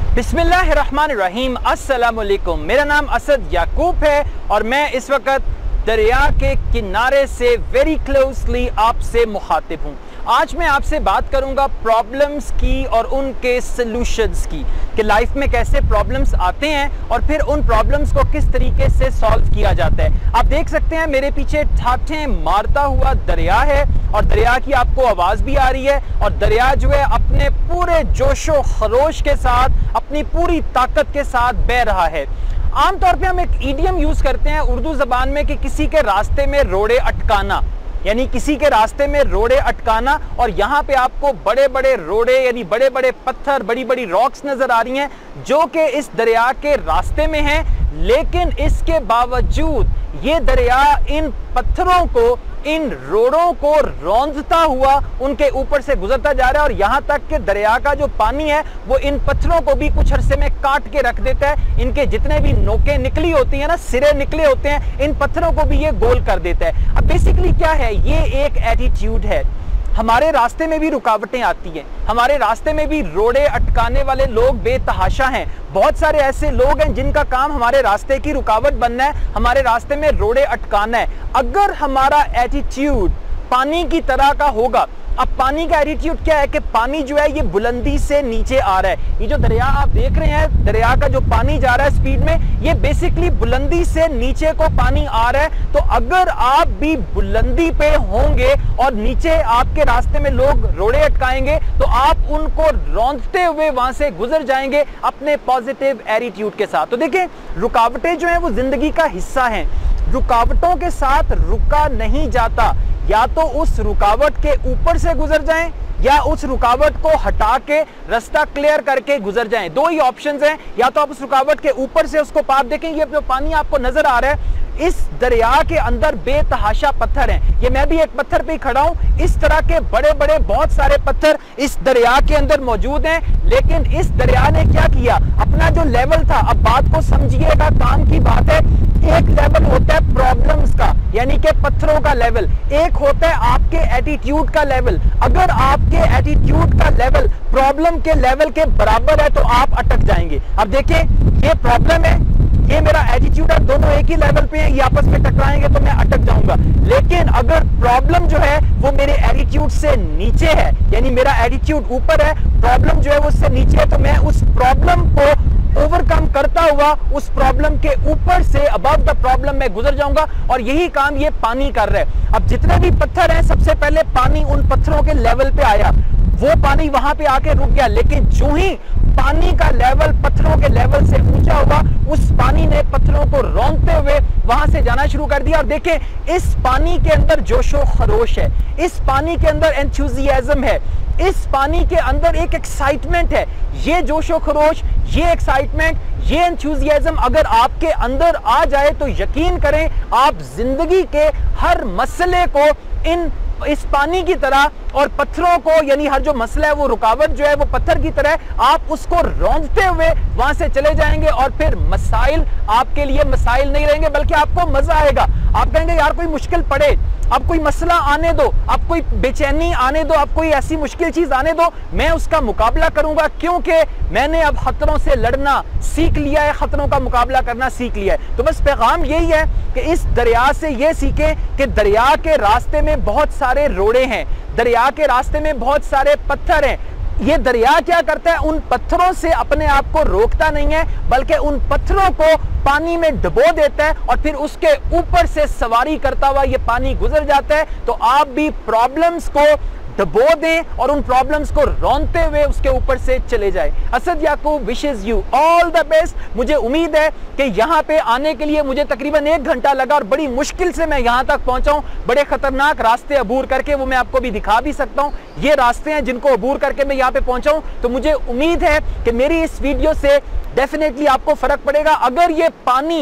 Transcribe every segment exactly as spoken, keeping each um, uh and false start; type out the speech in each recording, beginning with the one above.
बिस्मिल्लाहिर्रहमानिर्रहीम, अस्सलामुअलैकुम। मेरा नाम असद याकूब है और मैं इस वक्त दरिया के किनारे से वेरी क्लोजली आपसे मुखातिब हूँ। आज मैं आपसे बात करूंगा प्रॉब्लम्स की और उनके सॉल्यूशंस की, कि लाइफ में कैसे प्रॉब्लम्स आते हैं और फिर उन प्रॉब्लम्स को किस तरीके से सॉल्व किया जाता है। आप देख सकते हैं मेरे पीछे ठाठे मारता हुआ दरिया है और दरिया की आपको आवाज़ भी आ रही है और दरिया जो है अपने पूरे जोशो खरोश के साथ, अपनी पूरी ताकत के साथ बह रहा है। आमतौर पे हम एक ईडियम यूज करते हैं उर्दू जबान में कि किसी के रास्ते में रोड़े अटकाना, यानी किसी के रास्ते में रोड़े अटकाना। और यहाँ पे आपको बड़े बड़े रोड़े यानी बड़े बड़े पत्थर, बड़ी बड़ी रॉक्स नजर आ रही हैं जो कि इस दरिया के रास्ते में हैं, लेकिन इसके बावजूद ये दरिया इन पत्थरों को, इन रोड़ों को रौंदता हुआ उनके ऊपर से गुजरता जा रहा है। और यहाँ तक कि दरिया का जो पानी है वो इन पत्थरों को भी कुछ अरसे में काट के रख देता है। इनके जितने भी नोकें निकली होती हैं ना, सिरे निकले होते हैं, इन पत्थरों को भी ये गोल कर देता है। अब बेसिकली क्या है, ये एक एटीट्यूड है। हमारे रास्ते में भी रुकावटें आती हैं, हमारे रास्ते में भी रोड़े अटकाने वाले लोग बेतहाशा हैं। बहुत सारे ऐसे लोग हैं जिनका काम हमारे रास्ते की रुकावट बनना है, हमारे रास्ते में रोड़े अटकाना है। अगर हमारा एटीट्यूड पानी की तरह का होगा, अब पानी का एटीट्यूड क्या है कि पानी जो है ये बुलंदी से नीचे आ रहा है। ये जो दरिया आप देख रहे हैं, दरिया का जो पानी जा रहा है स्पीड में, ये बेसिकली बुलंदी से नीचे को पानी आ रहा है। तो अगर आप भी बुलंदी पे होंगे और नीचे आपके रास्ते में लोग रोड़े अटकाएंगे तो आप उनको रौंदते हुए वहां से गुजर जाएंगे अपने पॉजिटिव एटीट्यूड के साथ। तो देखिए, रुकावटें जो है वो जिंदगी का हिस्सा हैं। रुकावटों के साथ रुका नहीं जाता, या तो उस रुकावट के ऊपर से गुजर जाएं या उस रुकावट को हटा के रास्ता क्लियर करके गुजर जाएं। दो ही ऑप्शंस हैं, या तो आप उस रुकावट के ऊपर से उसको पार देखें। ये जो पानी आपको नजर आ रहा है, इस दरिया के अंदर बेतहाशा पत्थर हैं। ये मैं भी एक पत्थर पे खड़ा हूं। इस तरह के बड़े बड़े बहुत सारे पत्थर इस दरिया के अंदर मौजूद हैं, लेकिन इस दरिया ने क्या किया, अपना जो लेवल था, अब बात को समझिएगा, काम की बात है। एक लेवल होता है प्रॉब्लम्स का, यानी कि पत्थरों का लेवल, एक होता है आपके एटीट्यूड का लेवल। अगर आपके एटीट्यूड का लेवल प्रॉब्लम के लेवल के बराबर है तो आप अटक जाएंगे। अब देखिए, ये प्रॉब्लम है, ये मेरा एटीट्यूड है, दोनों एक ही लेवल पे हैं, ये आपस में टकराएंगे तो मैं अटक जाऊंगा। लेकिन अगर प्रॉब्लम जो है वो मेरे एटीट्यूड से नीचे है, यानी मेरा एटीट्यूड ऊपर है, प्रॉब्लम जो है वो उससे नीचे है, तो मैं उस प्रॉब्लम को ओवरकम करता हुआ उस प्रॉब्लम के ऊपर से, अबव द प्रॉब्लम में गुजर जाऊंगा। और यही काम ये पानी कर रहा है। अब जितने भी पत्थर हैं, सबसे पहले पानी उन पत्थरों के लेवल पे आया, वो पानी वहां पे आके रुक गया, लेकिन जो ही पानी का लेवल पत्थरों के लेवल से ऊंचा हुआ, उस पानी ने पत्थरों को रौंदते हुए वहां से जाना शुरू कर दिया। और देखें, इस पानी के अंदर जोशो खरोश है, इस पानी के अंदर एंथुसियाज्म है, इस पानी के अंदर एक एक्साइटमेंट है। ये जोशो खरोश, ये एक्साइटमेंट, ये एंथुसियाज्म अगर आपके अंदर आ जाए तो यकीन करें, आप जिंदगी के हर मसले को इन इस पानी की तरह और पत्थरों को, यानी हर जो मसला है वो रुकावट जो है वो पत्थर की तरह, आप उसको रौंदते हुए वहां से चले जाएंगे। और फिर मसाइल आपके लिए मसाइल नहीं रहेंगे, बल्कि आपको मजा आएगा। आप कहेंगे यार कोई मुश्किल पड़े, अब कोई मसला आने दो, अब कोई बेचैनी आने दो, अब कोई ऐसी मुश्किल चीज आने दो, मैं उसका मुकाबला करूंगा, क्योंकि मैंने अब खतरों से लड़ना सीख लिया है, खतरों का मुकाबला करना सीख लिया है। तो बस पैगाम यही है कि इस दरिया से ये सीखें कि दरिया के रास्ते में बहुत सारे रोड़े हैं, दरिया के रास्ते में बहुत सारे पत्थर हैं। ये दरिया क्या करता है, उन पत्थरों से अपने आप को रोकता नहीं है, बल्कि उन पत्थरों को पानी में डुबो देता है और फिर उसके ऊपर से सवारी करता हुआ ये पानी गुजर जाता है। तो आप भी प्रॉब्लम्स को दबो दें और उन प्रॉब्लम्स को रौंदते हुए उसके ऊपर से चले जाए। Asad Yakub wishes you all the best. मुझे उम्मीद है कि यहाँ पे आने के लिए मुझे तकरीबन एक घंटा लगा और बड़ी मुश्किल से मैं यहाँ तक पहुंचा हूँ। बड़े खतरनाक रास्ते अबूर करके, वो मैं आपको भी दिखा भी सकता हूँ। ये रास्ते हैं जिनको अबूर करके मैं यहाँ पे पहुंचा हूँ। तो मुझे उम्मीद है कि मेरी इस वीडियो से डेफिनेटली आपको फर्क पड़ेगा। अगर ये पानी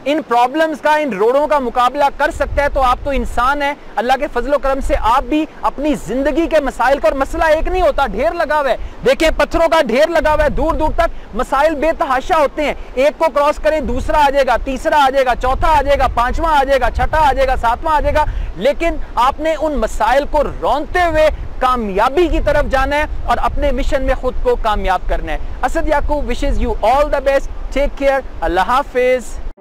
इन प्रॉब्लम्स का, इन रोड़ों का मुकाबला कर सकता है तो आप तो इंसान हैं। अल्लाह के फजलो करम से आप भी अपनी जिंदगी के मसाइल को, और मसला एक नहीं होता, ढेर लगा हुआ है। देखिए पत्थरों का ढेर लगा हुआ है, दूर दूर तक मसाइल बेतहाशा होते हैं। एक को क्रॉस करें दूसरा आ जाएगा, तीसरा आ जाएगा, चौथा आ जाएगा, पांचवा आ जाएगा, छठा आ जाएगा, सातवां आ जाएगा। लेकिन आपने उन मसाइल को रौंदते हुए कामयाबी की तरफ जाना है और अपने मिशन में खुद को कामयाब करना है। Asad Yakub wishes you all the best. Take care. Allah Hafiz.